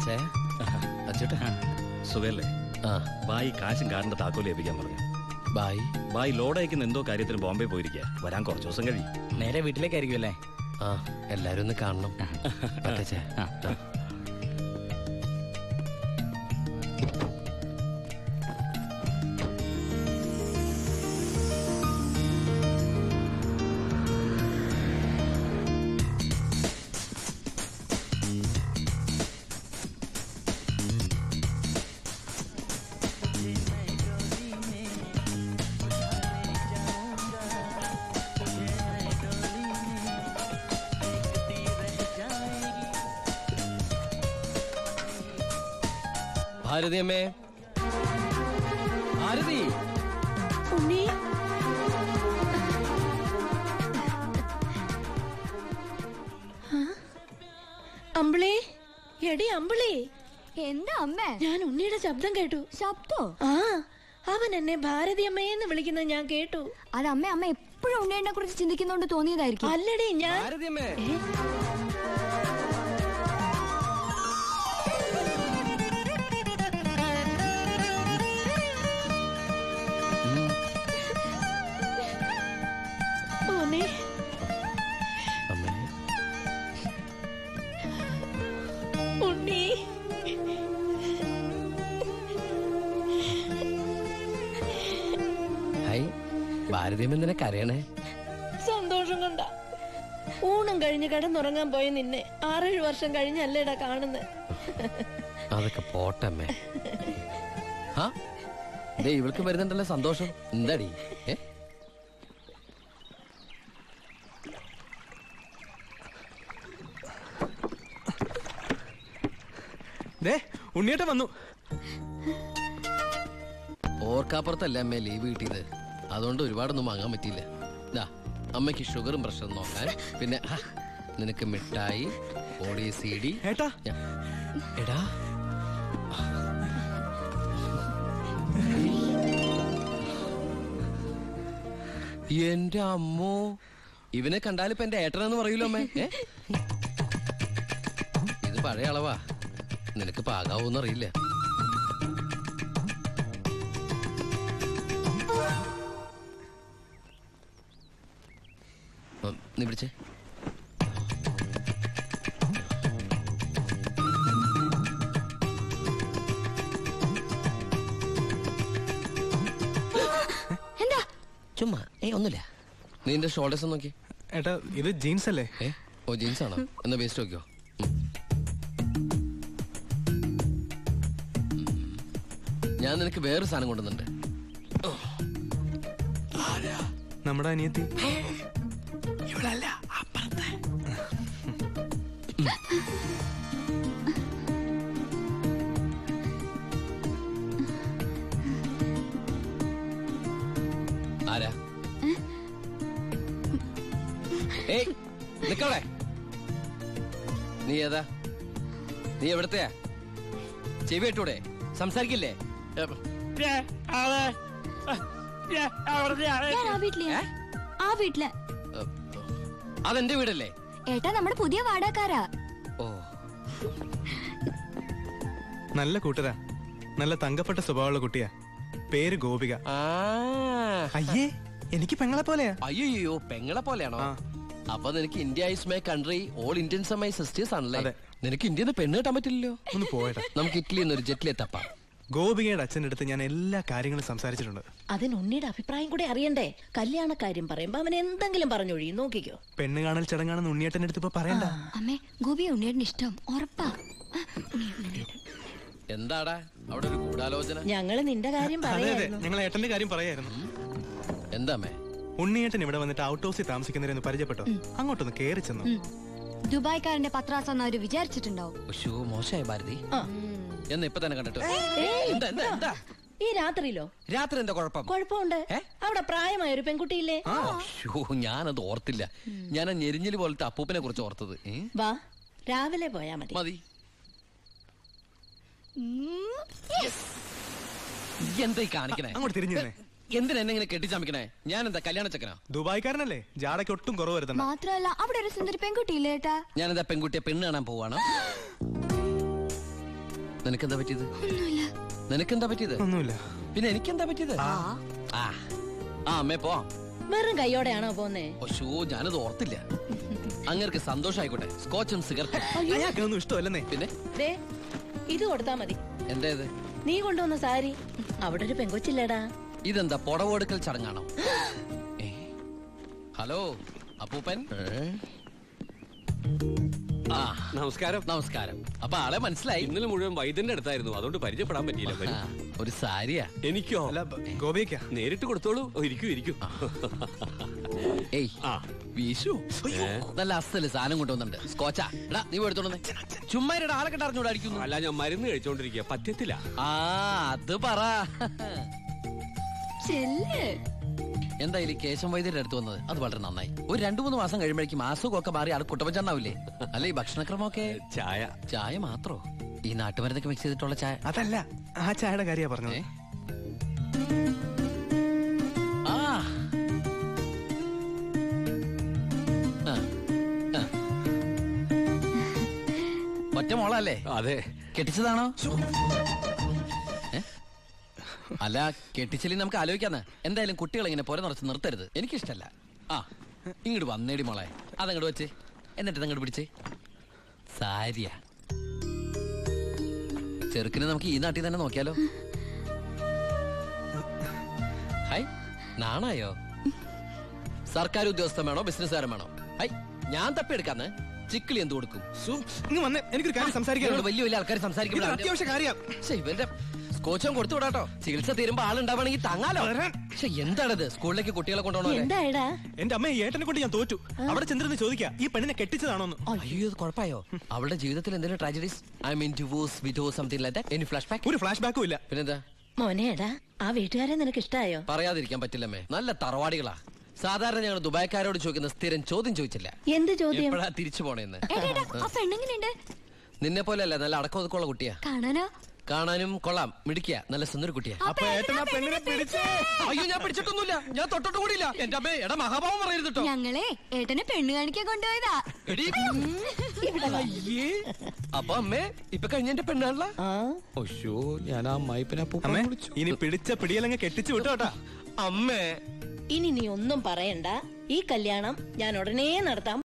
സുഖല്ലേ? ബായി കാശും കാറിന്റെ താക്കോല് ഏൽപ്പിക്കാൻ പറഞ്ഞു. ബായി ലോഡ് അയക്കുന്ന എന്തോ കാര്യത്തിന് ബോംബെ പോയിരിക്കുക. വരാൻ കുറച്ചു ദിവസം കഴിയും. നേരെ വീട്ടിലേക്കായിരിക്കും അല്ലേ? എല്ലാരും ഒന്ന് കാണണം. ഭാരതി അമ്മേ, ഭാരതി. ഉണ്ണി, അമ്പിളി, എടി അമ്പിളി. എന്താ അമ്മേ? ഞാൻ ഉണ്ണിയുടെ ശബ്ദം കേട്ടു. ശബ്ദോ? അവൻ എന്നെ ഭാരതി അമ്മയെന്ന് വിളിക്കുന്നത് ഞാൻ കേട്ടു. അത് അമ്മ എപ്പോഴും ഉണ്ണിയെ കുറിച്ച് ചിന്തിക്കുന്നോണ്ട് തോന്നിയതായിരിക്കും. അല്ലടി, ഞാൻ ഉണ്ണി. ഭാരതീയം എന്തിനാ കരയണേ? സന്തോഷം കൊണ്ട. ഊണും കഴിഞ്ഞ് കിടന്നുറങ്ങാൻ പോയി നിന്നെ 6-7 വർഷം കഴിഞ്ഞല്ലേടാ കാണുന്നത്. അതൊക്കെ പോട്ടമ്മേ. ഇവൾക്ക് വരുന്നുണ്ടല്ലോ സന്തോഷം. എന്താടി? ഉണ്ണിയേട്ടൻ വന്നു. ഓർക്കാപ്പുറത്തല്ല അമ്മേ ലീവ് കിട്ടിയത്. അതുകൊണ്ട് ഒരുപാടൊന്നും വാങ്ങാൻ പറ്റിയില്ല. അമ്മയ്ക്ക് ഷുഗറും പ്രഷറും നോക്കാൻ, പിന്നെ നിനക്ക് മിഠായി, ഓടി CD. എടാ എന്റെ അമ്മോ, ഇവനെ കണ്ടാലിപ്പോ എന്റെ ഏട്ടനെന്ന് പറയൂലോ അമ്മേ. ഇത് പഴയ അളവാ, നിനക്ക് പാകാവൂന്നറിയില്ല. നീ പിടിച്ചേ. എന്താ? ചുമ്മാ ഒന്നുമില്ല. നീ എന്റെ ഷോൾഡേഴ്സ് നോക്കി. ഏട്ടാ, ഇത് ജീൻസ് അല്ലേ? ഓ, ജീൻസ് ആണോ? എന്നാ വേസ്റ്റ് നോക്കിയോ. ഞാൻ നിനക്ക് വേറൊരു സാധനം കൊണ്ടുവന്നുണ്ട്. നമ്മുടെ അനിയത്തി. ഇവളല്ല, അപ്പുറത്തെ. ആരാ? ഏയ്, നിക്കവിടെ. നീ ഏതാ? നീ എവിടത്തെയാ? ചെവി ഇട്ടൂടെ? സംസാരിക്കില്ലേ? അതെന്റെ വീടല്ലേ? ഏട്ടാ, നമ്മുടെ പുതിയ വാടകക്കാരാ. ഓ, നല്ല കൂട്ടരാ. നല്ല തങ്കപ്പെട്ട സ്വഭാവമുള്ള കുട്ടിയാ. പേര് ഗോപിക. അയ്യേ, എനിക്ക് പെങ്ങളെ പോലെയാ. അയ്യോ, പെങ്ങളെ പോലെയാണോ? അപ്പൊ നിനക്ക് India is my country, all Indians are my sisters ആണല്ലേ? നിനക്ക് ഇന്ത്യന്ന് പെണ്ണ് കിട്ടാൻ പറ്റില്ലല്ലോ. ഒന്ന് പോയേട്ടാ, നമുക്ക് ഇറ്റലിയിൽ നിന്ന് ഒരു ജെറ്റിലെ തപ്പാം. ഗോപികയുടെ അച്ഛൻ്റെ അടുത്ത് ഞാൻ എല്ലാ കാര്യങ്ങളും സംസാരിച്ചിട്ടുണ്ട്. അതിന് ഉണ്ണിയുടെ അഭിപ്രായം കൂടെ അറിയണ്ടേ? കല്യാണ കാര്യം പറയുമ്പോ അവൻ എന്തെങ്കിലും പറഞ്ഞൊഴിയും. നോക്കിക്കോ. പെണ്ണ് കാണൽ ചടങ്ങാണെന്ന് ഉണ്ണിയേട്ടൻ്റെ അടുത്ത് ഇപ്പൊ പറയണ്ട. അമ്മേ, ഗോപിയെ ഉണ്ണിയേട്ടന് ഇഷ്ടം ഉറപ്പാ. എന്താടാ അവിടെ ഒരു ഗൂഢാലോചന? ഞങ്ങള് നിന്റെ കാര്യം പറയായിരുന്നു. ഞങ്ങൾ ഏട്ടന്റെ കാര്യം പറയായിരുന്നു. എന്താമേ? ഉണ്ണിയേട്ടൻ ഇവിടെ വന്നിട്ട് ഔട്ട് ഹൗസിൽ താമസിക്കുന്നവരെന്ന് പരിചയപ്പെട്ടോ? അങ്ങോട്ടൊന്ന് കേറി ചെന്നു. ദുബായ്ക്കാരന്റെ പത്രാസം അവര് വിചാരിച്ചിട്ടുണ്ടാവും. മോശമായി ഭാരതി. എന്ന് ഇപ്പൊ തന്നെ കണ്ടിട്ട്. ഈ രാത്രിയിലോ? രാത്രി എന്താ കുഴപ്പം? കുഴപ്പമുണ്ട്. അവിടെ പ്രായമായ ഒരു പെൺകുട്ടിയില്ലേ? ഞാനത് ഓർത്തില്ല. ഞാൻ ഞെരിഞ്ഞില് പോലത്തെ അപ്പൂപ്പനെ കുറിച്ച് ഓർത്തത്. വാ, രാവിലെ പോയാ മതി. മതി. എന്താ ഈ കാണിക്കണേ? അങ്ങോട്ട് തിരിഞ്ഞു. എന്തിനാ എന്നെ ഇങ്ങനെ കെട്ടിച്ചമിക്കണേ? ഞാൻ എന്താ കല്യാണ ചെക്കനാ? ദുബായ്ക്കാരനല്ലേ, ജാടയ്ക്ക് ഒട്ടും കുറവ് വരുത്തണം. മാത്രമല്ല അവിടെ ഒരു സുന്ദരി പെൺകുട്ടിയില്ലേ ഏട്ടാ? ഞാനെന്താ പെൺകുട്ടിയെ പെണ്ണ് കാണാൻ പോവാണോ? നിനക്കെന്താ പറ്റിയത്? നിനക്കെന്താ പറ്റിയത്? ഒന്നുമില്ല. പിന്നെ എനിക്കെന്താ പറ്റിയത്? അമ്മേ പോ. വെറും കൈയോടെയാണോ പോന്നേ? ഓ, ഞാനത് ഓർത്തില്ല. അങ്ങർക്ക് സന്തോഷായിക്കോട്ടെ. സ്കോച്ചും സിഗരറ്റും അയാൾക്കൊന്നും ഇഷ്ടമല്ലെന്നേ. പിന്നെ ഇത് കൊടുത്താ മതി. എന്താ ഇത്? നീ കൊണ്ടുവന്ന സാരി. അവിടെ ഒരു പെങ്കൊച്ചില്ലേടാ. ഇതെന്താ പുടവെടുക്കൽ ചടങ്ങാണോ? ഹലോ അപ്പൂപ്പൻ. നമസ്കാരം. നമസ്കാരം. അപ്പൊ ആളെ മനസ്സിലായി? ഇന്നലെ മുഴുവൻ വൈദ്യന്റെ അടുത്തായിരുന്നു, അതുകൊണ്ട് പരിചയപ്പെടാൻ പറ്റിയില്ല. ഒരു സാരിയാ? എനിക്കോ? ഗോപിക്കാ. നേരിട്ട് കൊടുത്തോളൂ. ഇരിക്കൂ. ഏയ് വീശു. നല്ല അസല് സാധനം കൊണ്ടുവന്നുണ്ട്. സ്കോച്ചാ. എടാ നീ എടുത്തോണ്ടേ. ചുമ്മാ ആളെ കണ്ടറിഞ്ഞൂടെ അടിക്കുന്നു. അല്ല, ഞാൻ മരുന്ന് കഴിച്ചോണ്ടിരിക്കുക, പറ്റത്തില്ല. അത് പറ. എന്തായാലും കേശം വൈദ്യരുടെ അടുത്ത് വന്നത് അത് വളരെ നന്നായി. ഒരു 2-3 മാസം കഴിയുമ്പോഴേക്കും അസുഖമൊക്കെ മാറി ആൾ കുട്ടപ്പച്ചണ്ടാവില്ലേ? അല്ല ഈ ഭക്ഷണക്രമമൊക്കെ? ചായ മാത്രോ? ഈ നാട്ടുമരുന്നൊക്കെ മിക്സ് ചെയ്തിട്ടുള്ള ചായ? അതല്ല, ആ ചായയുടെ കാര്യ പറഞ്ഞേ. ഒറ്റ മോളല്ലേ? അതെ. കെട്ടിച്ചതാണോ? അല്ല, കെട്ടിച്ചില്ലേ നമുക്ക് ആലോചിക്കാന്ന്. എന്തായാലും കുട്ടികളെ ഇങ്ങനെ പുര നിറച്ച് നിർത്തരുത്, എനിക്കിഷ്ടല്ല. ഇങ്ങോട്ട് വന്നേടി മോളെ. അതങ്ങോട്ട് വെച്ചേ, എന്നിട്ട് അങ്ങോട്ട് പിടിച്ചേ. സാരിയാ. ചെറുക്കിനെ നമുക്ക് ഈ നാട്ടിൽ തന്നെ നോക്കിയാലോ? ഹൈ, നാണായോ? സർക്കാർ ഉദ്യോഗസ്ഥൻ വേണോ ബിസിനസ്സുകാരൻ വേണോ? ഹൈ, ഞാൻ തപ്പിയെടുക്കാന്ന്. ചിക്കിളി എന്ത് കൊടുക്കും? എനിക്കൊരു കാര്യം സംസാരിക്കാൻ. വലിയ വലിയ ആൾക്കാർ സംസാരിക്കുമ്പോൾ അത്യാവശ്യ കാര്യം. ഇവന്റെ സ്കോച്ചും കൊടുത്തു വിടാട്ടോ. ചികിത്സ തീരുമ്പോ ആളുണ്ടാവണമെങ്കിൽ താങ്ങാലോ. പക്ഷെ എന്താണത്? സ്കൂളിലേക്ക് കുട്ടികളെ കൊണ്ടുപോകണോ? എന്റെ അമ്മ ഏട്ടനെ കൊണ്ട് ഞാൻ തോറ്റു. അവിടെ ചെന്നിരുന്ന് ചോദിക്കാ ഈ പെണ്ണിനെ കെട്ടിച്ചതാണോന്ന്. അയ്യോ, കുഴപ്പമായോ? അവളുടെ ജീവിതത്തിൽ എന്തെങ്കിലും tragedies? I mean divorce, widow, something like that? Any flashback? ഒരു ഫ്ലാഷ് ബാക്കും ഇല്ല. പിന്നെന്താ മോനേടാ, ആ വീട്ടുകാരെ നിനക്ക് ഇഷ്ടായോ? പറയാതിരിക്കാൻ പറ്റില്ലമ്മേ, നല്ല തറവാടികളാ. സാധാരണ ഞങ്ങൾ ദുബായ്ക്കാരോട് ചോദിക്കുന്ന സ്ഥിരം ചോദ്യം ചോദിച്ചില്ല. എന്ത് ചോദ്യം? എപ്പോഴാ തിരിച്ചു പോണേന്ന്. നിന്നെ പോലെ അല്ല, നല്ല അടക്കം ഒതുക്കമുള്ള കുട്ടിയാ. കാണാനും കൊള്ളാം, മിടിക്കുക, നല്ല സുന്ദര കുട്ടിയാ. അയ്യോ, ഞാൻ പിടിച്ചിട്ടൊന്നുമില്ല, ഞാൻ തൊട്ടിട്ട് കൂടിയില്ല. എന്റെ അമ്മേ, എടാ മഹാഭാവം പറയരുത് കേട്ടോ. ഞങ്ങളെ ഏട്ടനെ പെണ്ണ് കാണിക്കാൻ കൊണ്ടുപോയതാ. അപ്പൊ അമ്മേ, ഇപ്പൊ കഴിഞ്ഞ എന്റെ പെണ്ണാണല്ലോ. ഞാൻ ആ അമ്മായിപ്പനെ ഇനി പിടിച്ച പിടിയലങ്ങ് കെട്ടിച്ചു വിട്ടോട്ടാ. അമ്മേ, ഇനി നീ ഒന്നും പറയണ്ട. ഈ കല്യാണം ഞാൻ ഉടനെ നടത്താം.